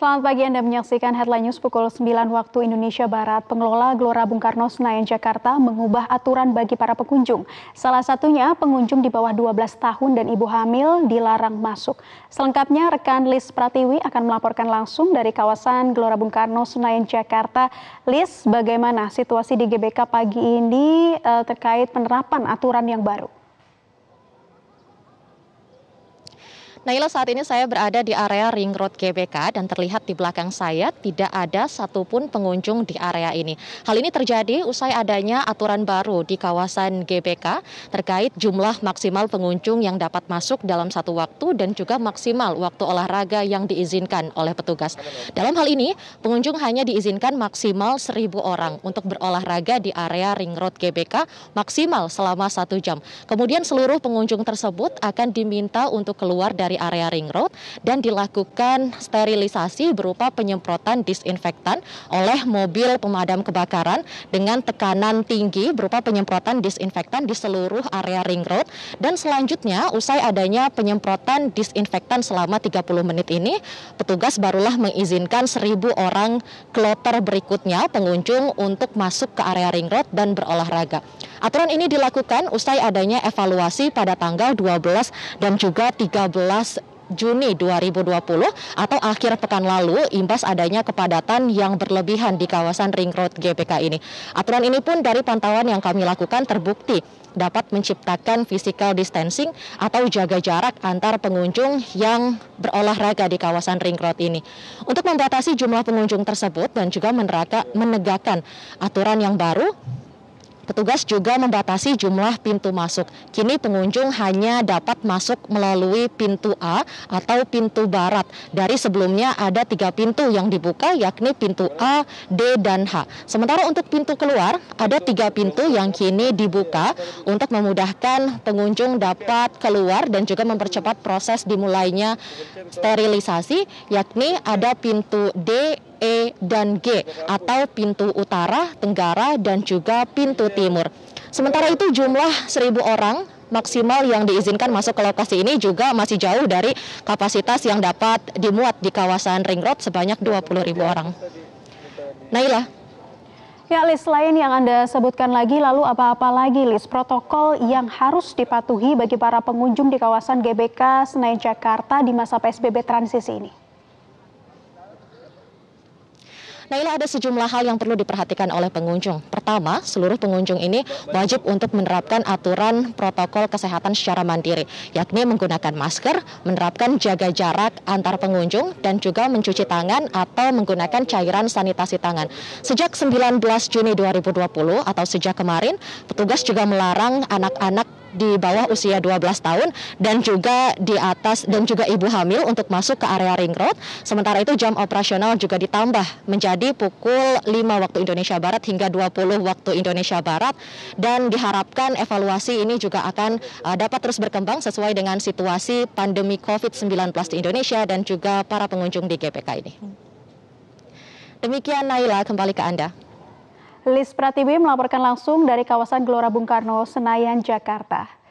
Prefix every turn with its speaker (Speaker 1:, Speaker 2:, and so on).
Speaker 1: Selamat pagi, Anda menyaksikan Headline News pukul 9 waktu Indonesia Barat. Pengelola Gelora Bung Karno Senayan Jakarta mengubah aturan bagi para pengunjung. Salah satunya pengunjung di bawah 12 tahun dan ibu hamil dilarang masuk. Selengkapnya rekan Lis Pratiwi akan melaporkan langsung dari kawasan Gelora Bung Karno Senayan Jakarta. Lis, bagaimana situasi di GBK pagi ini terkait penerapan aturan yang baru?
Speaker 2: Naila, saat ini saya berada di area Ring Road GBK dan terlihat di belakang saya tidak ada satupun pengunjung di area ini. Hal ini terjadi usai adanya aturan baru di kawasan GBK terkait jumlah maksimal pengunjung yang dapat masuk dalam satu waktu dan juga maksimal waktu olahraga yang diizinkan oleh petugas. Dalam hal ini, pengunjung hanya diizinkan maksimal 1.000 orang untuk berolahraga di area Ring Road GBK maksimal selama 1 jam. Kemudian seluruh pengunjung tersebut akan diminta untuk keluar dari area Ring Road dan dilakukan sterilisasi berupa penyemprotan disinfektan oleh mobil pemadam kebakaran dengan tekanan tinggi berupa penyemprotan disinfektan di seluruh area Ring Road. Dan selanjutnya usai adanya penyemprotan disinfektan selama 30 menit ini, petugas barulah mengizinkan 1.000 orang kloter berikutnya pengunjung untuk masuk ke area Ring Road dan berolahraga. Aturan ini dilakukan usai adanya evaluasi pada tanggal 12 dan juga 13 Juni 2020 atau akhir pekan lalu imbas adanya kepadatan yang berlebihan di kawasan Ring Road GBK ini. Aturan ini pun dari pantauan yang kami lakukan terbukti dapat menciptakan physical distancing atau jaga jarak antar pengunjung yang berolahraga di kawasan Ring Road ini. Untuk membatasi jumlah pengunjung tersebut dan juga menegakkan aturan yang baru, petugas juga membatasi jumlah pintu masuk. Kini pengunjung hanya dapat masuk melalui pintu A atau pintu barat. Dari sebelumnya ada 3 pintu yang dibuka, yakni pintu A, D, dan H. Sementara untuk pintu keluar ada 3 pintu yang kini dibuka untuk memudahkan pengunjung dapat keluar dan juga mempercepat proses dimulainya sterilisasi, yakni ada pintu D, E, dan G atau pintu utara, tenggara, dan juga pintu timur. Sementara itu jumlah 1.000 orang maksimal yang diizinkan masuk ke lokasi ini juga masih jauh dari kapasitas yang dapat dimuat di kawasan Ring Road sebanyak 20.000 orang. Naila.
Speaker 1: Ya, Lis, selain yang Anda sebutkan lagi, lalu apa-apa lagi, Lis, protokol yang harus dipatuhi bagi para pengunjung di kawasan GBK Senayan Jakarta di masa PSBB transisi ini?
Speaker 2: Naila, ada sejumlah hal yang perlu diperhatikan oleh pengunjung. Pertama, seluruh pengunjung ini wajib untuk menerapkan aturan protokol kesehatan secara mandiri, yakni menggunakan masker, menerapkan jaga jarak antar pengunjung, dan juga mencuci tangan atau menggunakan cairan sanitasi tangan. Sejak 19 Juni 2020 atau sejak kemarin, petugas juga melarang anak-anak di bawah usia 12 tahun dan juga di atas dan juga ibu hamil untuk masuk ke area Ring Road. Sementara itu jam operasional juga ditambah menjadi pukul 5 waktu Indonesia Barat hingga 20 waktu Indonesia Barat, dan diharapkan evaluasi ini juga akan dapat terus berkembang sesuai dengan situasi pandemi COVID-19 di Indonesia dan juga para pengunjung di GBK ini. Demikian Naila, kembali ke Anda.
Speaker 1: Lis Pratiwi melaporkan langsung dari kawasan Gelora Bung Karno, Senayan, Jakarta.